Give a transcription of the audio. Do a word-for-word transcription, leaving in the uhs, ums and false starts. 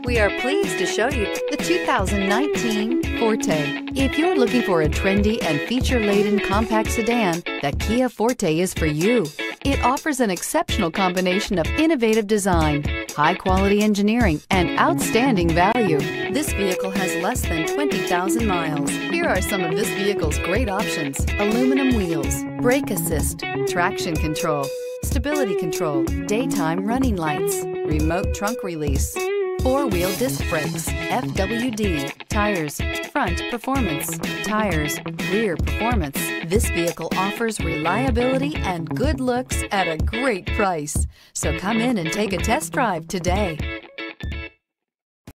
We are pleased to show you the two thousand nineteen Forte. If you're looking for a trendy and feature-laden compact sedan, the Kia Forte is for you. It offers an exceptional combination of innovative design, high-quality engineering, and outstanding value. This vehicle has less than twenty thousand miles. Here are some of this vehicle's great options: aluminum wheels, brake assist, traction control, stability control, daytime running lights, remote trunk release, four-wheel disc brakes, F W D, tires, front performance, tires, rear performance. This vehicle offers reliability and good looks at a great price. So come in and take a test drive today.